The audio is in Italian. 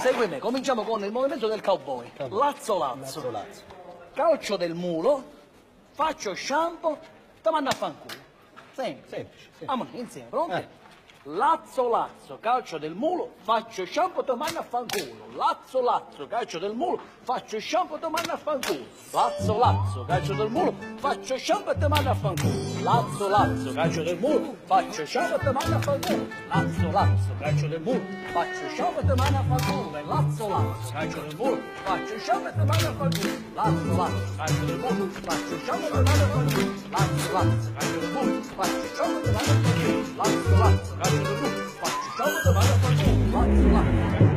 Segui me, cominciamo con il movimento del cowboy. Lazzo, lazzo. Calcio del mulo, faccio shampoo, ti mando a fanculo. Semplice. Insieme, pronti? Lazzo, lazzo, calcio del mulo, faccio shampoo, ti mando a fanculo. Lazzo, lazzo, calcio del mulo, faccio shampoo, ti mando a fanculo. Lazzo, lazzo, calcio del mulo, faccio shampoo e ti mando a fanculo. Lazzo, lazzo, calcio del mulo, faccio shampoo e ti mando a fanculo. Lazzo, lazzo, calcio del mulo, faccio shampoo e ti mando a fanculo. E lazzo, lazzo, calcio del mulo, faccio shampoo e ti mando a fanculo. Lazzo, lazzo, calcio del mulo, faccio shampoo e ti mando a fanculo. Lazzo, lazzo, calcio del mulo, faccio shampoo e ti mando a fanculo. Lazzo, lazzo, calcio del mulo, faccio shampoo e ti mando a fanculo. Lazzo, lazzo.